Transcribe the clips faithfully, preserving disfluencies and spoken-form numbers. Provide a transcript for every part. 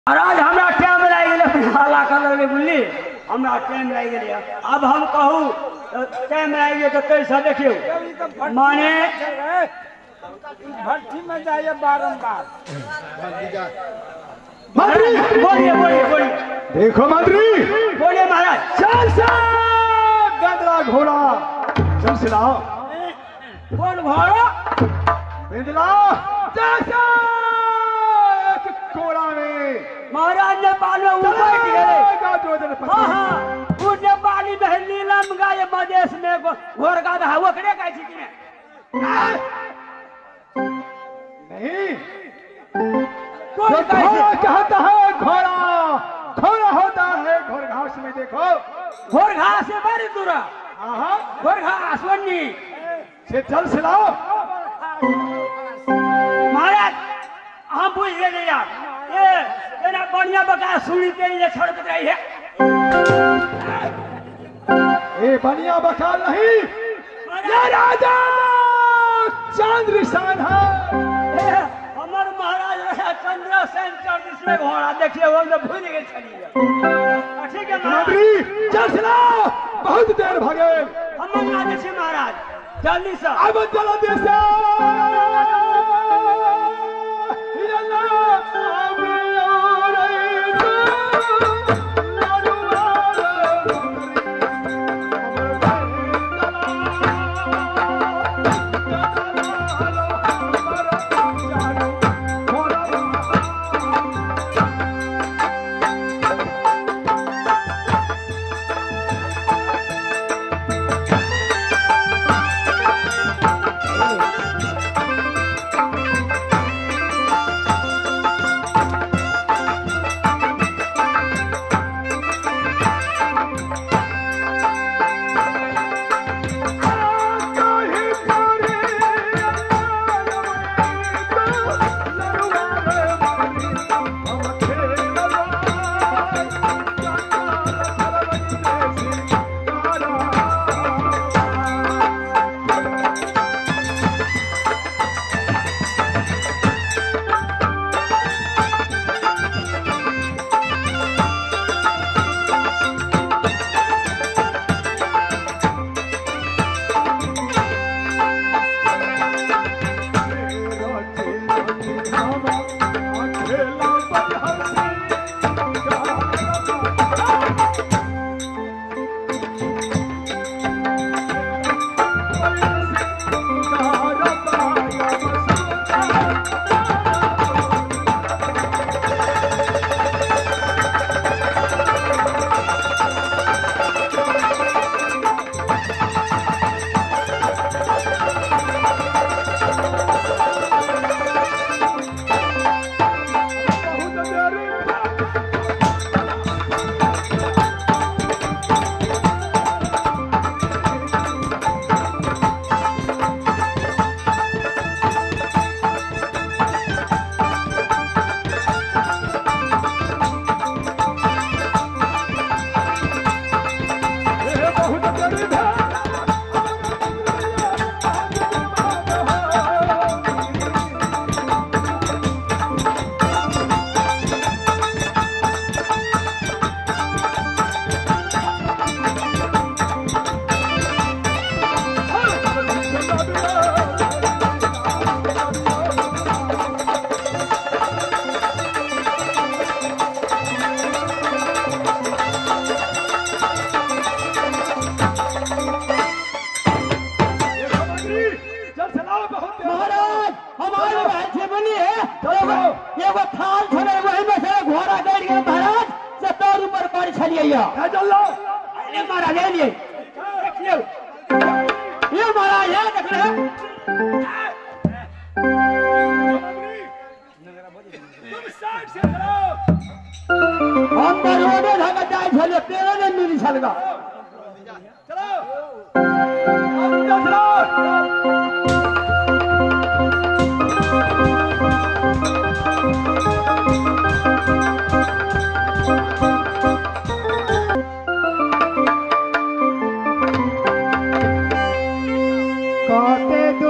महाराज हमरा टाइम लाग गेल हाला कर लगे बुझली हमरा टाइम लाग गेल अब हम कहूँ टाइम लाग गए तो कैसा देखियो माने भट्टी में जाइए बारंबार। मंत्री बोलिए बोलिए बोलिए देखो मंत्री बोलिए महाराज चल से गंदला घोड़ा चल सिलाओ कौन घोड़ा बिंदला जैसा एक घोड़ा में महाराज नेपाल में ऊपर गए हाँ हाँ वो नेपाली में नीलम गाय मदेश में घोर का हवा करे का छी नहीं कौन घोड़ा कहता है घोड़ा घोड़ा होता है घोर घास में देखो घोर घास से बड़ी दूरा हाँ घोर घास वन्नी से चल सिलाओ महाराज हम बुझ गए यार ये तेरा बढ़िया बका सुनी तेरी ये छोड़ के रही है ये बढ़िया बका नहीं ये राजा चंद्रसेन है हमार महाराज रहा चंद्रसेन जिसमें घोड़ा देखिए वो तो भूल गए चलिए ठीक है मंत्री चल सिलाओ बहुत देर भागे हम मंगा दे महाराज जल्दी से अब चलो देश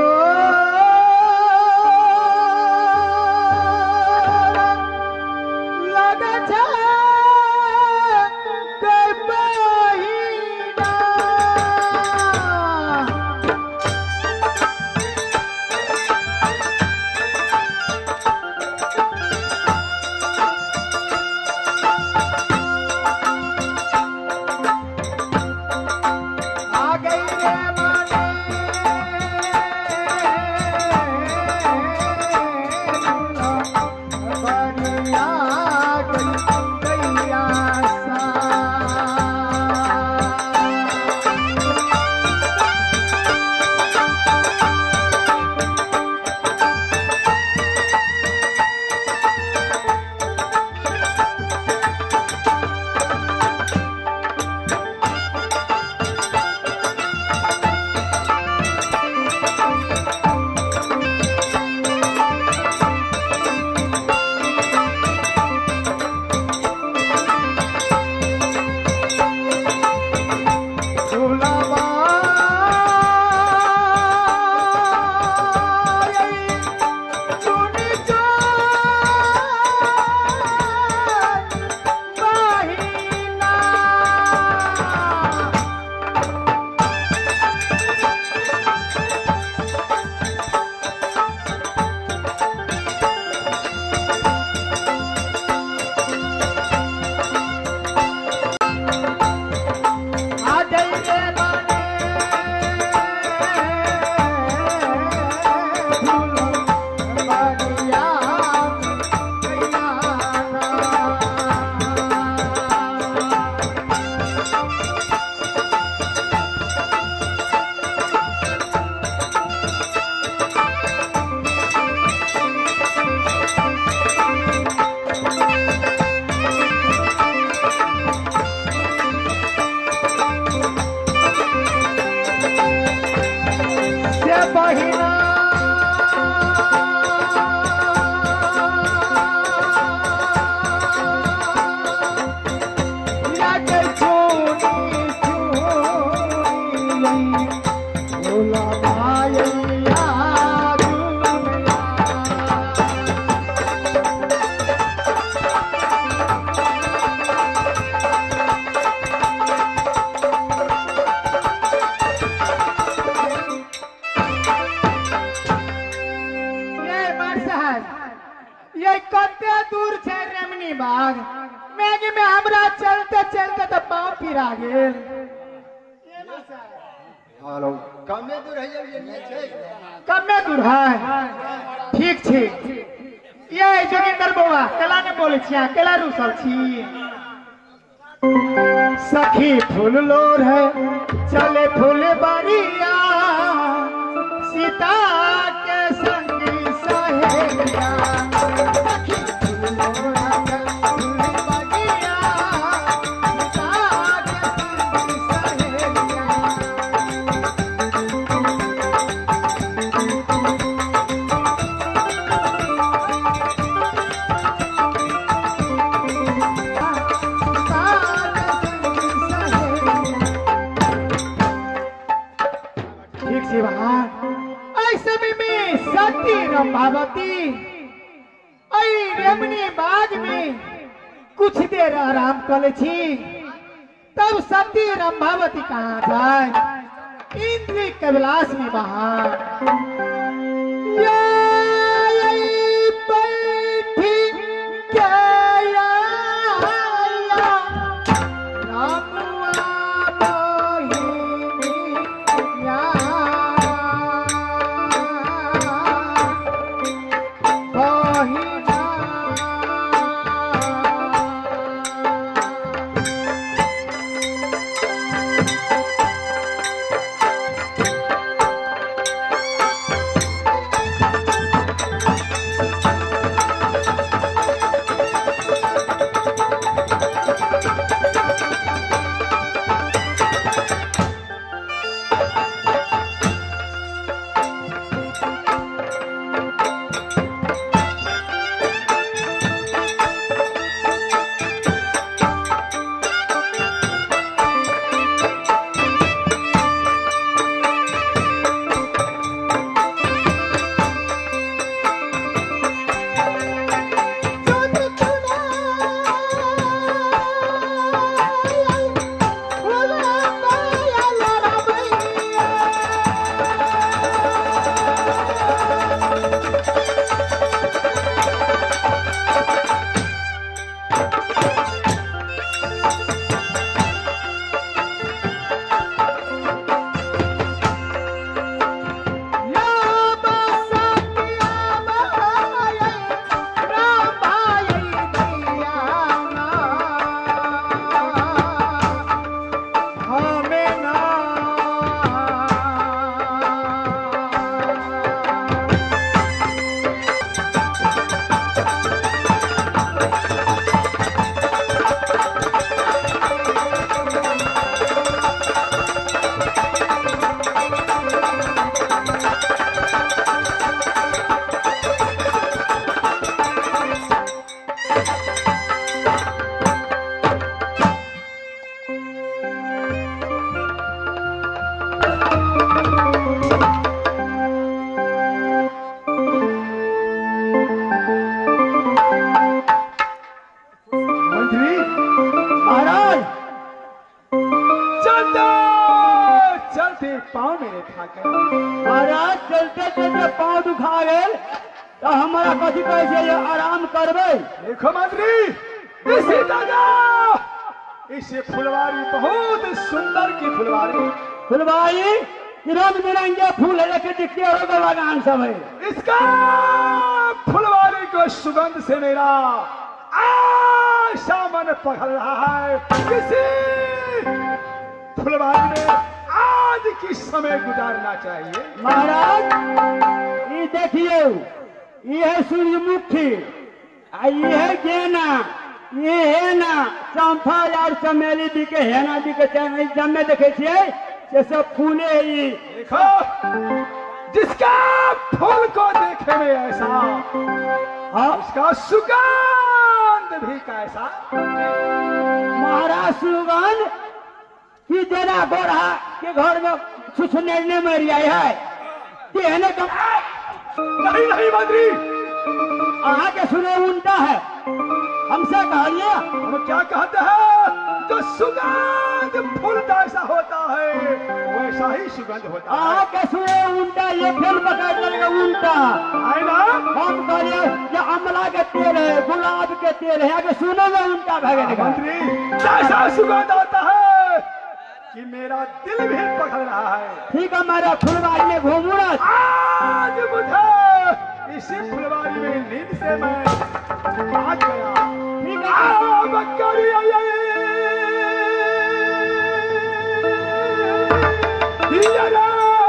लगा ये कते दूर छे रेमनी बाग मैगी में हमरा चलते चलते तो पांव फिरा गेल। हेलो कमे दूर है ये नहीं छै कमे दूर है ठीक छै। ये जोगिंदर बउआ केला ने बोले छिया केला रुसल छी सखी फूल लोर है चले फूल बारिया सीता के संगी सहेलिया सखी फूल लोर है फूल बारिया सीता के संगी सहेलिया। सती रंभावती रेमनी बाग में कुछ देर आराम कर छी तब सती रंभावती कहाँ जाए इंद्री कैलाश में बाहर बैठी में खा गया। महाराज चलते चलते पाँव दुखा गए तो हमारा कथी कहे छै ये आराम करबे। देखो मंत्री, इसी जगह इसे फुलवारी बहुत सुंदर की फुलवारी, फुलवारी रंग बिरंगे फूल है, लेकिन दिखते हो बागान सब है। इसका फुलवारी को सुगंध से मेरा आशा मन पकड़ रहा है। किसी फुलवारी में आज की समय गुजारना चाहिए। महाराज ये देखिए, ये है सूर्यमुखी, आ ये है गेना, ये है ना चंपा यार चमेली दी के हेना दी के जमे देखे छिए ये सब फूले है। ये देखो, जिसका फूल को देखे में ऐसा, हाँ उसका सुगंध भी कैसा। महाराज सुगंध की देना गोरा के घर में छुछनेरने मर गया है। देहने का नहीं नहीं मंत्री, आहा के सुने उल्टा है। हमसे कहिए हम क्या कहते हैं, जो सुगंध फूल जैसा होता है वैसा ही सुगंध होता है। आहा के सुने उल्टा, ये फिर पकड़ लेगा उल्टा है ना। हम कहिए ये अमला के तेल है, गुलाब के तेल है, आगे सुने में उल्टा भागेगा। मंत्री, जैसा सुगंध आता है कि मेरा दिल भी पकड़ रहा है। ठीक है, हमारे फुलवारी में घूमू ना। आज मुझे इसी फुलवारी में नींद से मैं भाग गया। ठीक है, बकरी आई आई यारा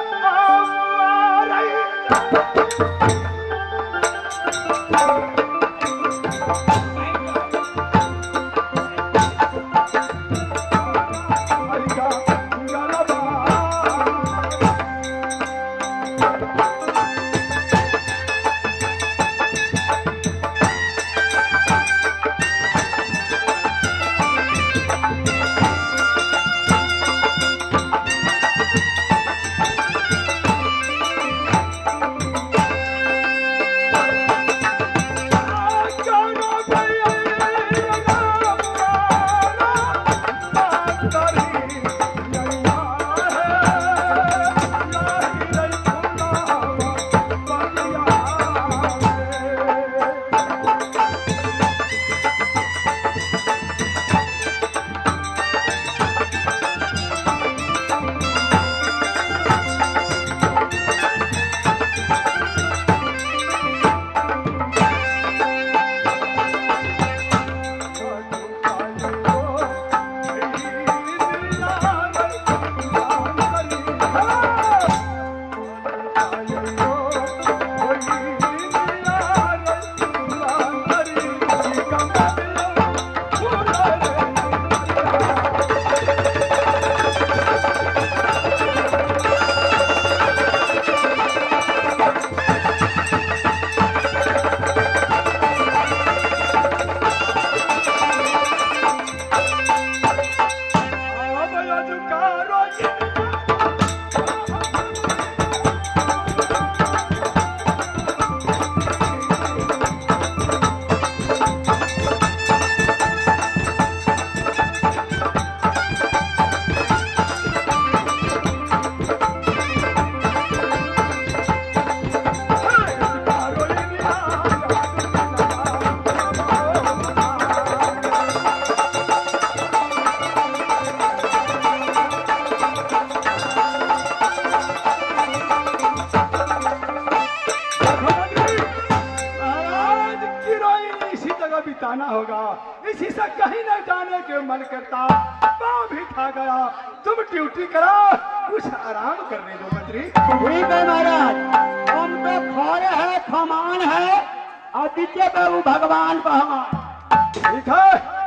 बिताना होगा। इसी से कहीं न जाने के मन करता, पाँव भी खा गया। तुम ड्यूटी करा, कुछ आराम करने दो मंत्री। ठीक है महाराज, हम तो खरे है, खमान है, और दीजिए बाबू भगवान को हम। ठीक है,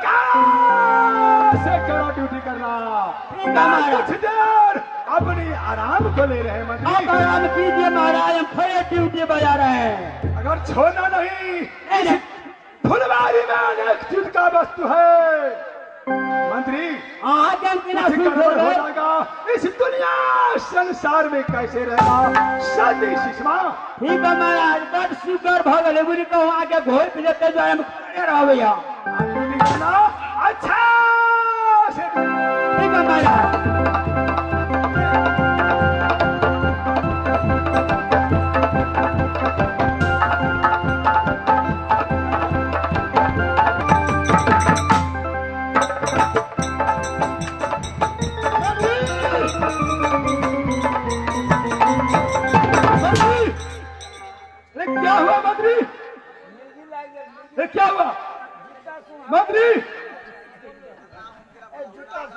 से करो ड्यूटी करना। ठीक है महाराज, कुछ देर अपनी आराम को ले रहे मंत्री। आप आराम कीजिए महाराज, हम खरे ड्यूटी बजा रहे हैं। अगर छोड़ना नहीं, नहीं। फुलवारी में अनेक चीज का वस्तु है मंत्री। आज हम बिना कुछ सुन गड़बड़ हो गए। जाएगा। इस दुनिया संसार में कैसे रहेगा सदी सुषमा। ठीक है महाराज, बड़ सुगर भगल बुरी कहूँ आके घोर पी लेते जो हम खड़े रहो भैया। ड्यूटी करना अच्छा से। ठीक है महाराज।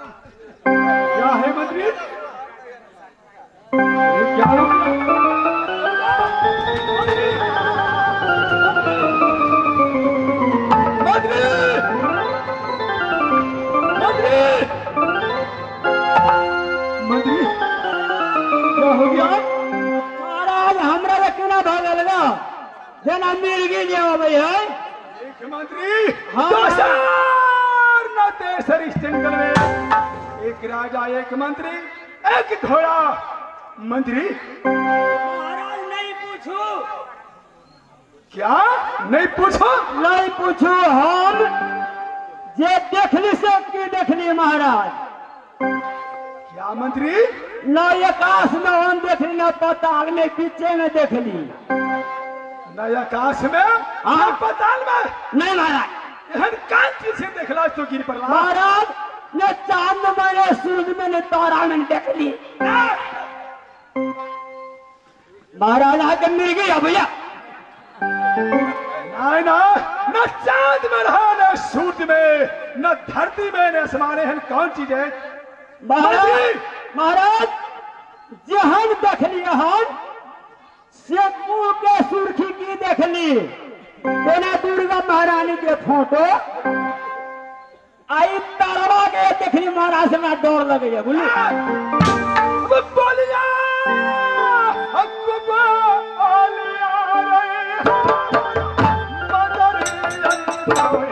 क्या है मंत्री? ये क्या हो गया? मंत्री! मंत्री! मंत्री! क्या हो गया? महाराज हमरा के केना भागल गा जना मिर्गी जे आवे है। एक मंत्री हाँ। दोसर न तेसर इस जंगल में एक राजा, एक मंत्री, एक घोड़ा। मंत्री महाराज नहीं पूछू, क्या नहीं पूछो? नहीं पूछू, हम जे देखली से की देखली महाराज। क्या मंत्री? न आकाश में हम देखली न पाताल में, पीछे में देखली। न आकाश में न पाताल में? नहीं महाराज। एहन कान चीज से देखला तो गिर पड़ला। महाराज न चांद में न सूरज में न तारा में देखली। महाराज आके मिल गया भैया। नहीं ना, न चांद में रहा, न सूरज में, न धरती में, न आसमान। एहन कौन चीज है? महाराज महाराज जे हम देखली हम से मुंह के सुर्खी की देखली। तेना दुर्गा महारानी के फोटो आई तारवा के देखली महाराज, से डर लगे है बोली। अब बोलिया, अब बोलिया रे, मदर जय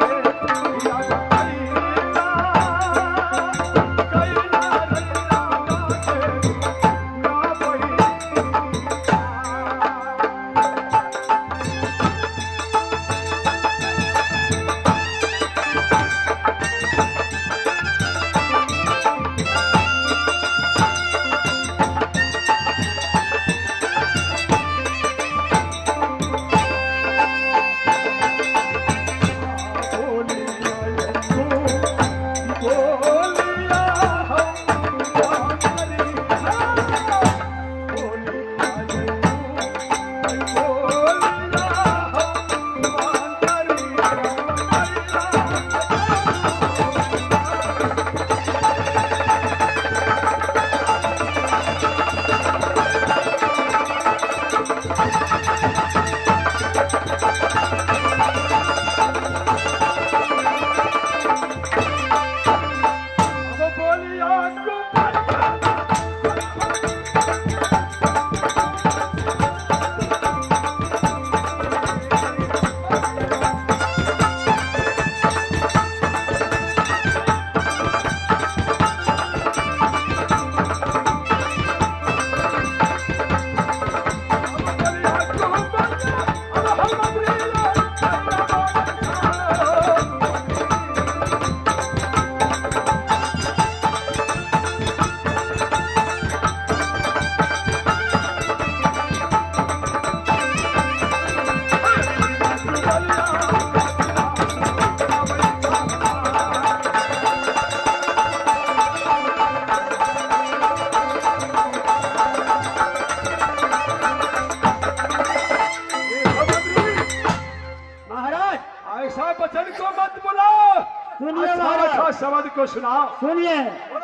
शब्द को सुनाओ। सुनिए,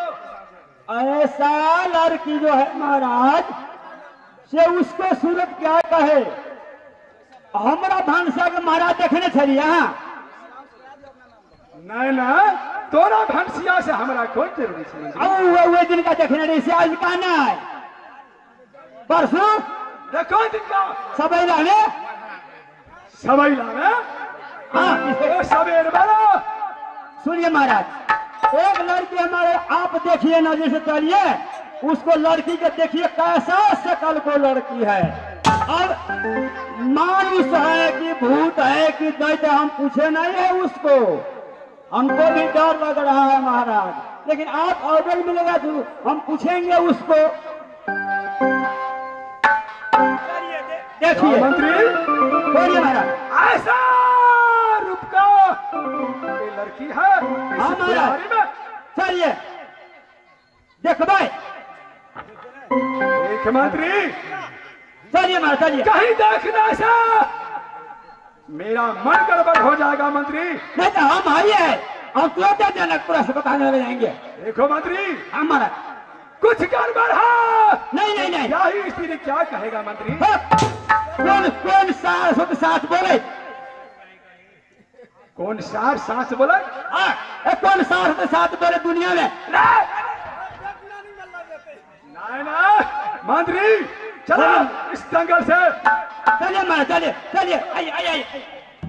ऐसा लड़की जो है महाराज से उसको सूरत क्या कहे। हमारा भानसा के महाराज देखने छलिए यहाँ नहीं ना, तोरा भंसिया से हमारा कोई जरूरी नहीं। वो वो दिन का देखने रही से आज का ना है, परसों देखो दिन का सबैला में सबैला में हाँ सवेर वाला। सुनिए महाराज, एक लड़की हमारे आप देखिए ना, जैसे चलिए उसको लड़की के देखिए कैसा शकल को लड़की है। अब मानुष है कि भूत है कि दैत्य हम पूछे नहीं है उसको, हमको भी डर लग रहा है महाराज, लेकिन आप ऑर्डर मिलेगा तो हम पूछेंगे उसको। देखिए मंत्री, बोलिए महाराज। ऐसा रूप का ये लड़की है हाँ महाराज, चलिए देख भाई। एक मंत्री, चलिए महाराज चलिए। कहीं देखना ऐसा मेरा मन गड़बड़ हो जाएगा मंत्री। नहीं तो हम आइए और क्यों जनकपुर अस्पताल में ले जाएंगे? देखो मंत्री, हाँ महाराज। कुछ गड़बड़ है। नहीं नहीं नहीं, क्या ही स्त्री क्या कहेगा मंत्री? हाँ, कौन कौन सास शुद्ध सास बोले? कौन सार सांस बोला? हाँ, ए, कौन सास शुद्ध सास बोले दुनिया में? नहीं ना मंत्री, चलो इस जंगल से। चलिए महाराज, चलिए चलिए, आइए आइए आइए।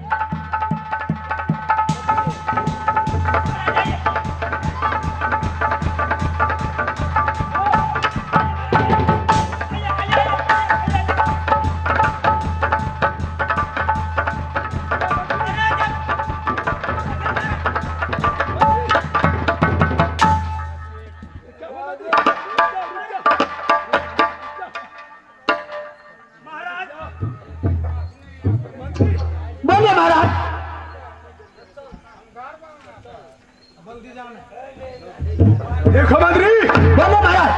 बोलिए महाराज। देखो मंत्री, बोलिए महाराज।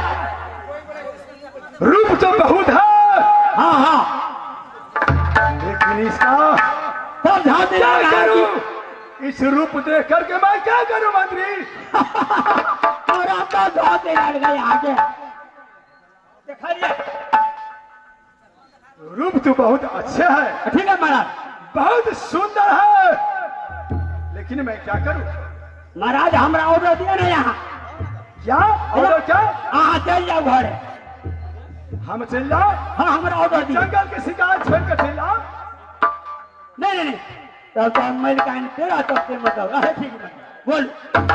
रूप तो बहुत है, हाँ हाँ, लेकिन इसका सब झांसे क्या लगा करूं? कि- इस रूप देख करके मैं क्या करूं मंत्री? और आपका झांसे लड़ गए आगे। दिखाइए। रूप तो बहुत अच्छा है, ठीक है महाराज। बहुत सुंदर है, लेकिन मैं क्या करूं? महाराज हमरा ऑर्डर दिया ना यहाँ। क्या और क्या? हाँ चल जाओ घर। हम चल जाओ? हाँ हमरा ऑर्डर दिया। जंगल के शिकार छोड़ कर चल जाओ? नहीं नहीं नहीं, तब तो मैल का तेरा तब से मतलब है। ठीक है बोल।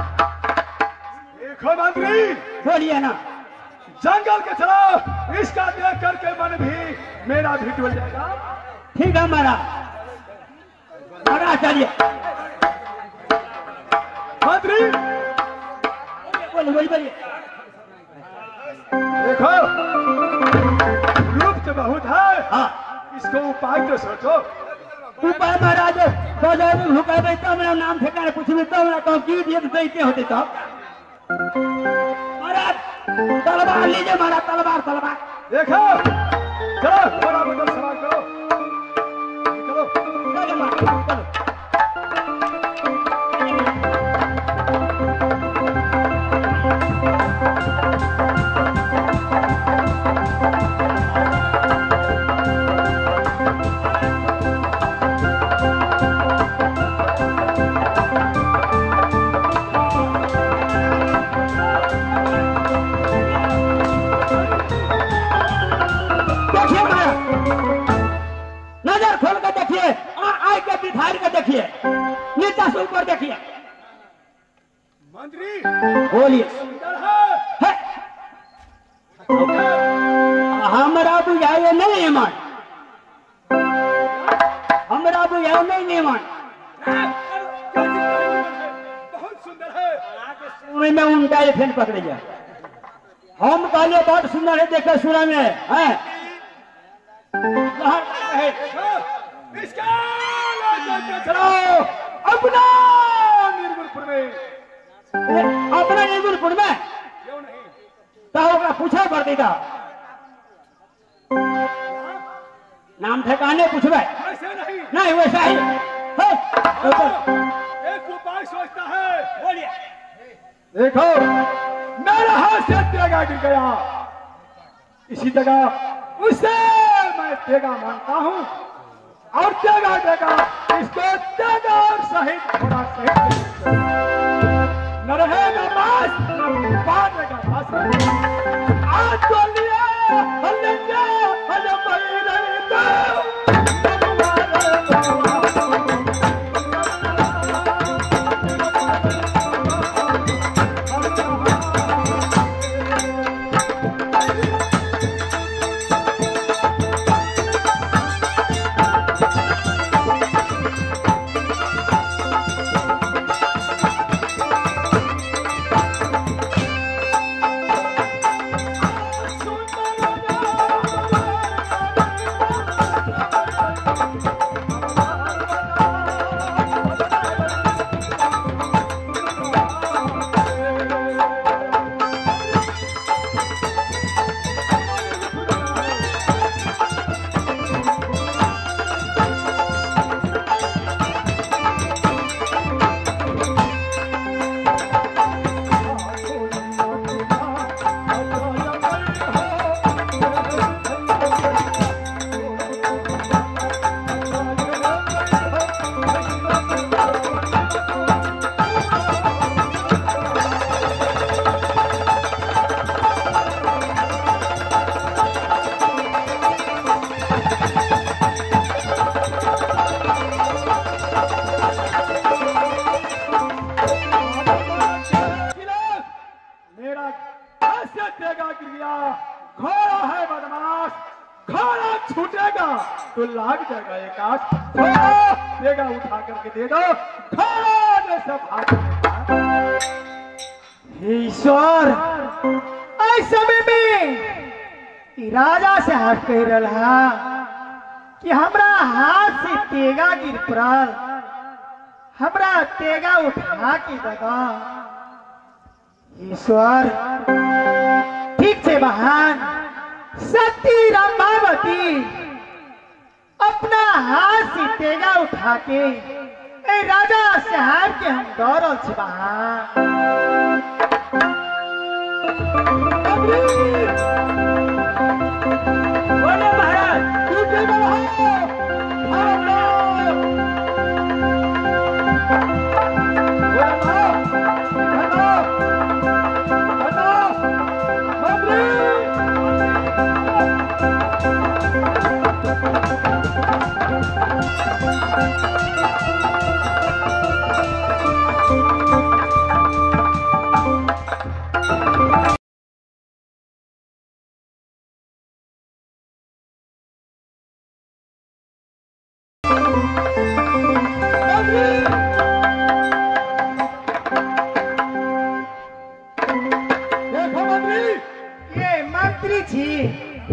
देखो मंत्री, बोलिए ना। जंगल के चलो, इसका देख करके मन भी मेरा भी डुल जाएगा। ठीक है महाराज। महाराज चलिए। मंत्री बोलिए बोलिए बोलिए। देखो, रूप तो बहुत है, हाँ इसको उपाय तो सोचो। ऊपर महाराज बाजार में हुक्का भाई तो मेरा नाम ठिकाना कुछ भी तो मेरा तो की दिए तो दैते होते तो महाराज तलवार लीजिए महाराज, तलवार तलवार। देखो, चलो थोड़ा बदल सवार करो, निकलो। चलो महाराज चलो। देखिए महाराज, नजर खोल कर देखिए, आय के बिठार कर देखिए, नीचे से ऊपर देखिए। मंत्री बोलिए। सुंदर है, है। हमरा बुझाए नहीं ईमान, हमरा बुझाए नहीं ईमान। बहुत सुंदर है। में उनका ये फेन पकड़िए। हम कहले बहुत सुंदर है, देखे सुना में है। है। देखो, इसका लेकर चलो अपना निर्गुणपुर में। अपना निर्गुणपुर में क्यों नहीं? तो ओकरा पूछा पड़ती था, नाम ठिकाने पूछबे ऐसे नहीं, नहीं, वैसा ही है। एक उपाय सोचता है। बोलिए। देखो, मेरे हाथ से तेगा गिर गया, इसी जगह उसे मैं तेगा मानता हूँ, और तेगा देगा इसको तेगा और सहित थोड़ा सहित न रहेगा बास, न बांधेगा बास। आज तो लिया हमने क्या हजम नहीं तो तेगा गिर गया, घोड़ा है बदमाश, घोड़ा छूटेगा तो लाग जाएगा एक आंख। घोड़ा तेगा उठा करके दे दो, घोड़ा ने सब भाग। ईश्वर इस समय में ई राजा साहब कह रहा कि हमरा हाथ से तेगा गिर पड़ल, हमरा तेगा उठा के दगा। ईश्वर ठीक से महान सती रंभावती अपना हाथ से तेगा उठा के ए राजा साहब के हम दौड़ल छी महान। बोले महाराज टूटे बहो, भागो। बोले बहो, हटो, हटो, मंत्री। देखो मंत्री, ये मंत्री जी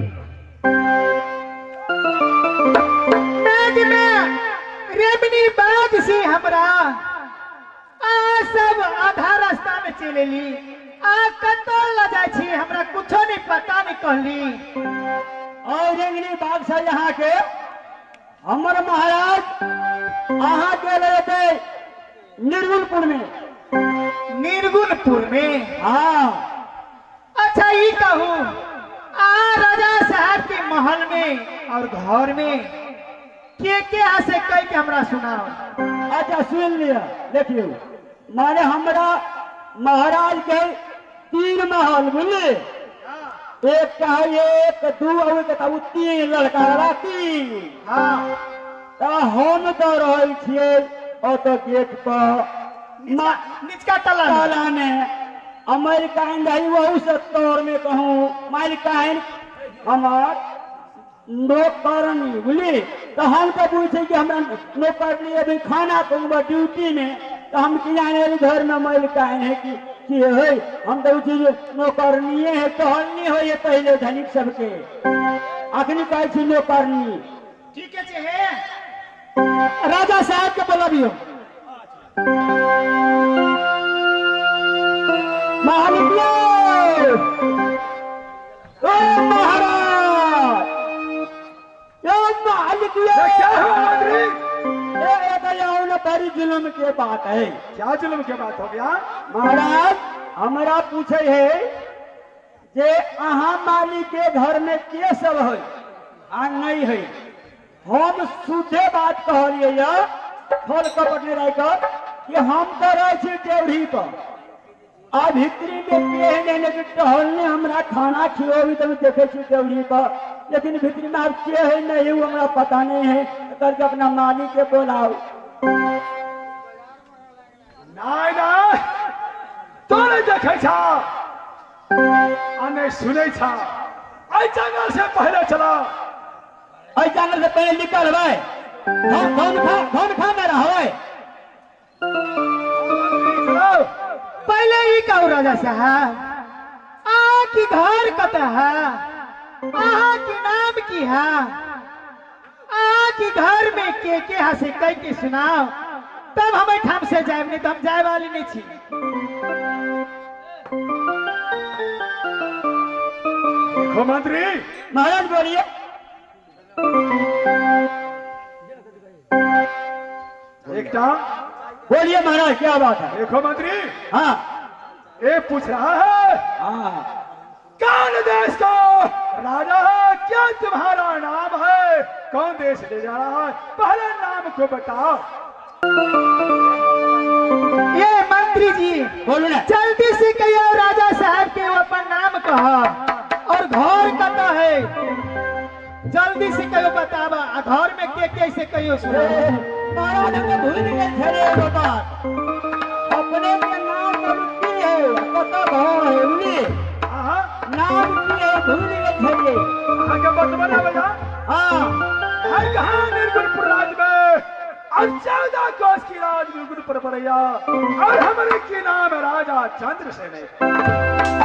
मेघ में रेमनी बाग से हमरा आ सब आधा रास्ता में चलेली आ कतल ल जाय छी, हमरा कुछो नहीं पता नहीं कहली। और रेंगनी बाग से यहाँ के हमर महाराज अहाँ के रहते निर्गुणपुर में। निर्गुणपुर में? हाँ। अच्छा ये कहूँ आ राजा साहब के महल में और घर में के के हंसे कह के हमरा सुनाओ। अच्छा सुन लिया, देखियो माने हमरा महाराज के तीन महल बुझले, एक का एक दू और के तब तीन लड़का वाला तीन। हाँ तो हम तो रहे छिए और तो गेट पर निचका तला ताला में अमेरिकान रही वह सत्तर में कहूँ मालिकाइन हमार नौकरनी बुझली। तो हम तो पूछे कि हमरा नौकरनी अभी खाना कहूँ ड्यूटी में, तो हम कि जाने घर में मालिकाइन है कि कि है, हम तो चीज नौकरनी है कहनी हो ये पहले धनिक सबके अखनी कहे छी नौकरनी। ठीक है राजा साहब के बोला भी हो। महाराज ओ महाराज यो मालिक ये क्या हुआ मंत्री? ये बताओ ना, बड़ी जुल्म के बात है। क्या जुल्म की बात हो गया? महाराज हमरा पूछे है जे अहाँ मालिक के घर में के सब है आ नहीं है। हम सीधे बात कहलिए या फल कपट नहीं रहकर कि हम तो रहे छी टेवरी पर आ भितरी में के नहीं कि टहलने हमरा खाना खियोबी तब देखे छी टेवरी पर, लेकिन भितरी में आप के है नहीं वो हमरा पता नहीं है, करके अपना मालिक के बोलाओ। नहीं नहीं तो नहीं देखे छा आ नहीं सुने छा, आई जंगल से पहले चला। आई जंगल से पहले निकल भाई धन खा धन खा मेरा हवाई। चलो पहले ही कहू राजा साहब आ की घर कत है, आ की नाम की है, आ की घर में के के हंसे कह के सुनाओ, तब हमें ठाम से जाए, नहीं तो हम जाए वाली नहीं छी। देखो मंत्री, महाराज बोलिए। एकटा बोलिए महाराज क्या बात है। देखो मंत्री, हाँ ये पूछ रहा है हाँ कौन देश को राजा है, क्या तुम्हारा नाम है, कौन देश ले जा रहा है, पहले नाम को बताओ। ये मंत्री जी बोलो ना। जल्दी से कहियो राजा साहब के वो अपन नाम कहो और घर कत है, जल्दी से कहियो बतावा। आ घर में के कैसे कहियो सुना। महाराज हमने भूल गए थे वो बात, अपने के नाम रुकी है पता भाव है उन्हें हाँ नाम भूल गए थे। कहाँ का बतबना बजा हाँ हर कहाँ निर्गुणपुर राज में और चौदह कोस की राज निर्गुणपुर परैया और हमारे की नाम है राजा चंद्रसेन।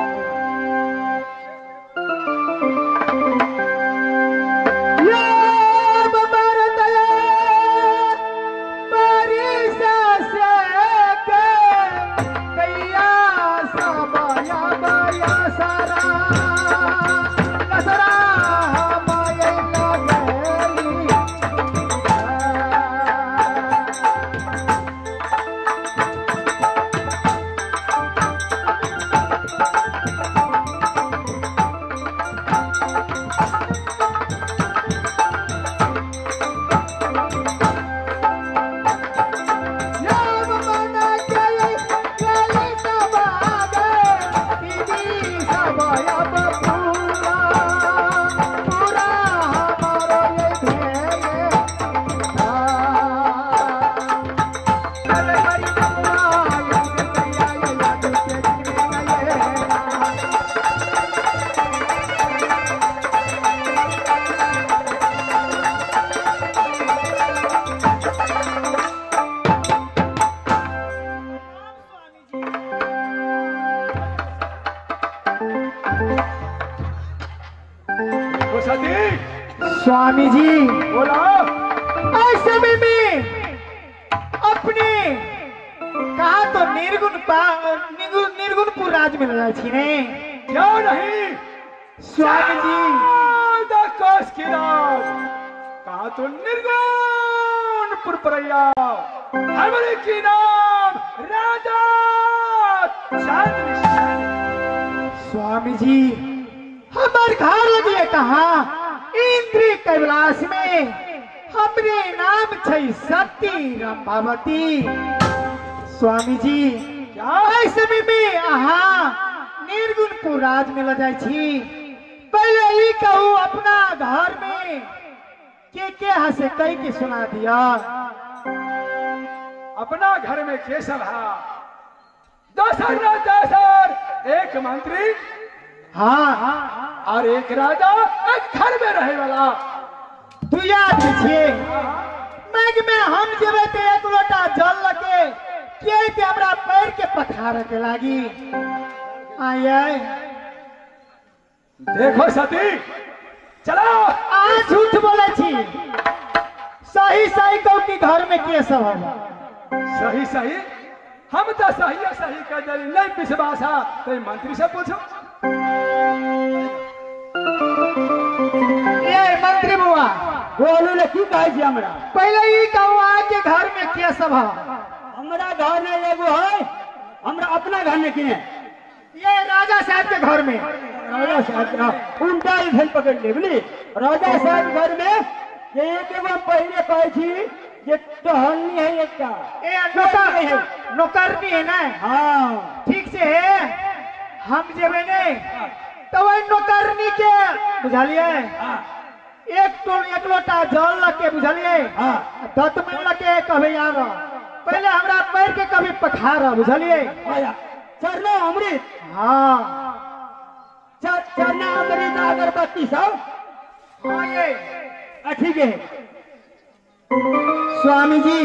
स्वामी जी बोला इस समय में अपने कहा तो निर्गुण निर्गुण निर्गुणपुर राज में लगा छी ने क्यों नहीं स्वामी जी कोस की राज कहा तो निर्गुणपुर परैया हमारे की नाम राजा चंद्रसेन। स्वामी जी हमारे घर लगे कहा इंद्र कैलाश में हमरे नाम छै सती रंभावती। स्वामी जी क्या समय में अहाँ निर्गुणपुर राज में ल जाय छी पहले ही कहूँ अपना घर में के के हसे कह के सुना दिया। अपना घर में केशव है दशर दशर एक मंत्री हाँ हाँ और एक राजा एक घर में रहे वाला तू याद छे मैग में हम जेबे ते एक लोटा जल लगे के ते हमरा पैर के पखार के लागी आये देखो सती चलो आज झूठ बोले छी सही सही कहू कि घर में के सब है सही सही हम तो सही है सही कर दे नहीं विश्वास है तो मंत्री से पूछो। ये मंत्री बुआ बोलू ने की कहे छी हमरा पहले ही कहू आज के घर में के सब है। हमरा घर में एगो है हमरा अपना घर में किने ये राजा साहब के घर में राजा साहब उल्टा ही भेल पकड़ ले बुझली राजा साहब घर में ये एक एगो पहले कहे छी ये टहलनी है एक का ए नौकर है नौकरनी है ना हाँ ठीक से है हम जेबे नहीं तो वही नौकरनी के बुझलिए एक तो एक लोटा जल लगे बुझलिए हाँ दत में लगे कभी यार पहले हमरा पैर के कभी पखार बुझलिए आया चरना अमृत हाँ चर, चरना अमृत अगरबत्ती सब हाँ ये आ, ठीक है स्वामी जी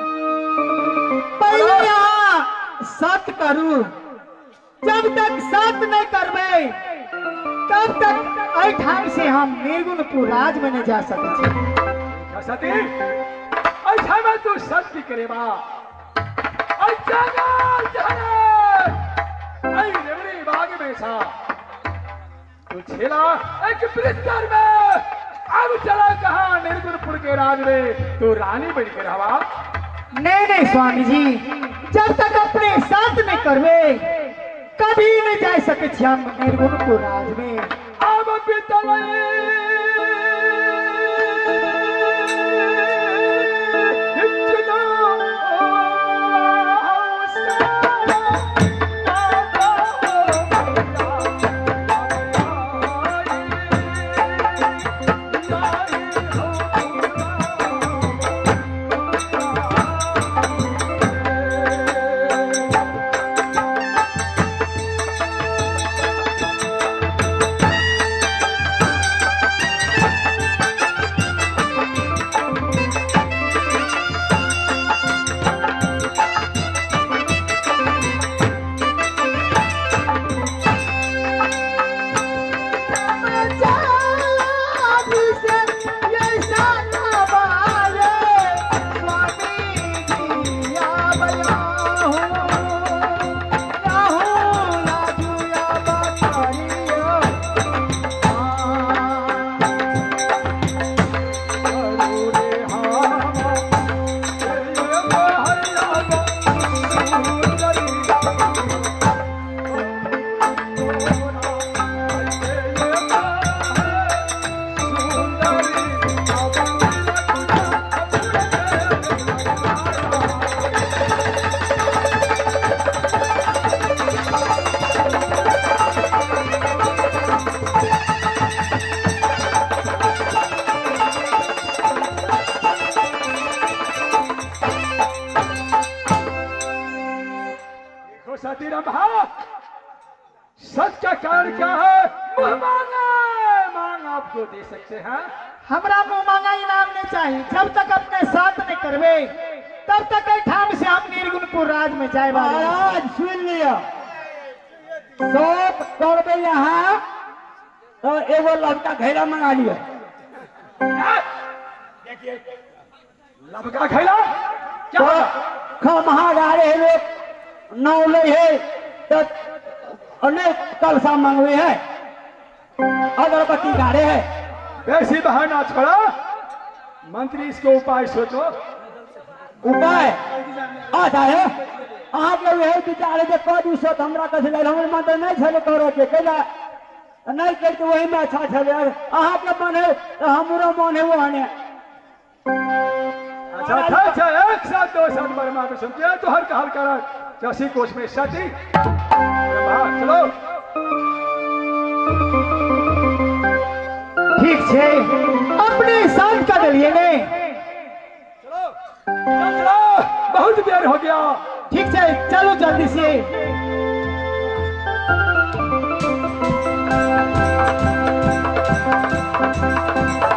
पहले यहाँ सत करू जब तक सत नहीं करबे तब तक अई ठाम से हम निर्गुणपुर राज में नहीं जा सकते क्या सती ऐसा में तू सत्य करेबा अच्छा गाल जाने आई रेवड़ी बाग में सा तू छेला एक बृहस्पति में अब चला कहा निर्गुणपुर के राज में तू रानी बन के रहा। नहीं नहीं स्वामी जी जब तक अपने साथ नहीं करवे कभी नहीं जा सकते हम निर्गुणपुर राज में। अब बीतले सती रंभा, सच का कारण क्या है? मुंह मांगा मांग आपको दे सकते हैं। हमरा मुंह मांगा इनाम नहीं चाहिए। जब तक अपने साथ नहीं करवे तब तक ठाम से हम निर्गुणपुर राज में जाए वाले। महाराज सुन लिया, सब करबे यहाँ तो एगो लड़का घेरा मंगा लिया। लबका खैला क्या तो खमहा गाड़े लोग नौले है तो अनेक कलसा मंगवे है, अगरबत्ती गाड़े है। वैसी बहाना छोड़ा, मंत्री इसको उपाय सोचो। उपाय आता है अहाँ के वही विचार है कह दी सो हमरा कसे ले हमर मन नहीं छले करे के कैला नहीं करके वही में अच्छा छले। अहाँ के मन है तो हमरो मन है वो आने। अच्छा अच्छा अच्छा, एक साथ दो साथ बर्मा को समझे तो हर कहल कर चौसी कोच में सती बाहर चलो। ठीक है, अपने साथ का दलिए ने। चलो चलो, बहुत देर हो गया। ठीक है, चलो जल्दी से।